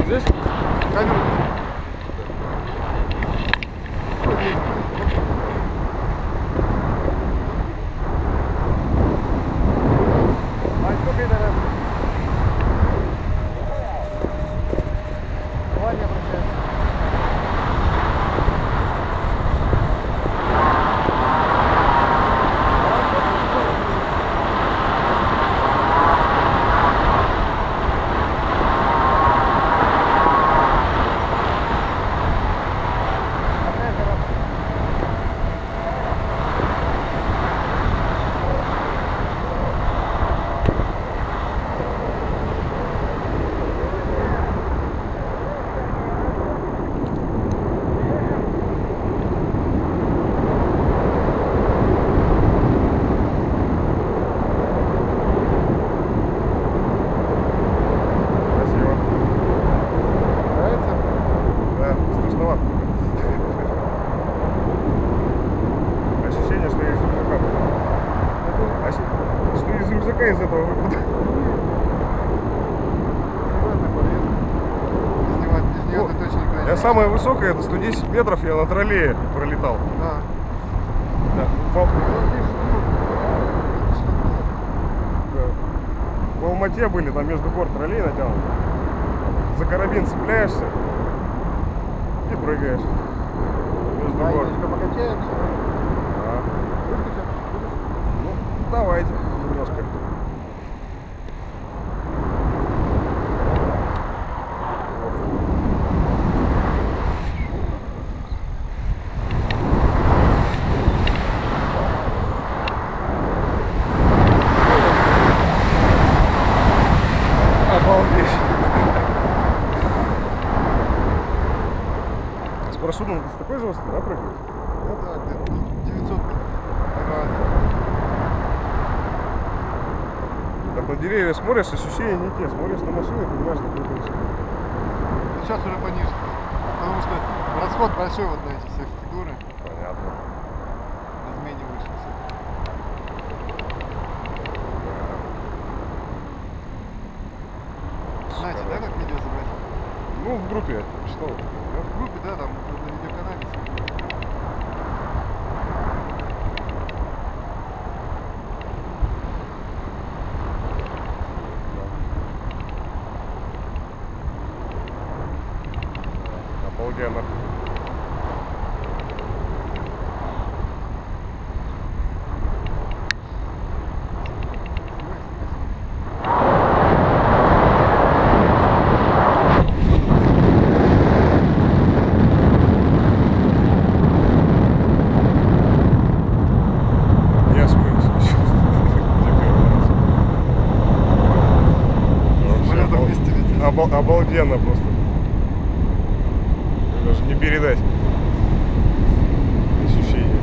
Здесь? Камеру. Из этого выпада. Я самая высокая, это 110 метров, я на троллее пролетал. Да. В Алмате были, там между гор троллей натянут. За карабин цепляешься и прыгаешь между гор. Покачаемся. Ну, давайте немножко. Обалдеть. С парашютом ты с такой же высоты, да, прыгаешь? Ну да, где-то 900 метров. Так на деревья смотришь, ощущения не те. Смотришь на машины, понимаешь, что прыгаешь. Ну, сейчас уже пониже. Потому что расход большой вот на эти все фигуры. Понятно. На змене выше все. Знаете, да, как видео забрать? Ну, в группе я читал. В группе, да, там на видеоканале. Обалденно. Обалденно просто. Даже не передать ощущения.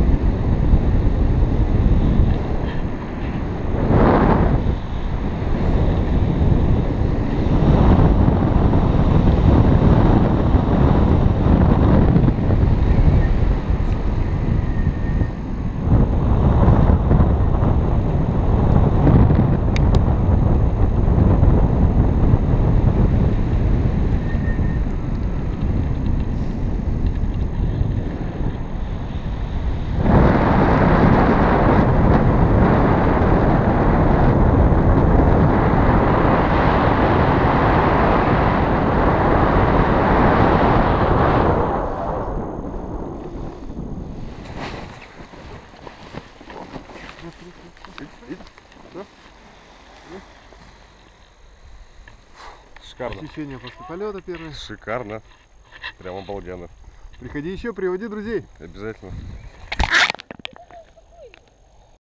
Шикарно. Ощущения после полета первые. Шикарно. Прям обалденно. Приходи еще, приводи друзей. Обязательно.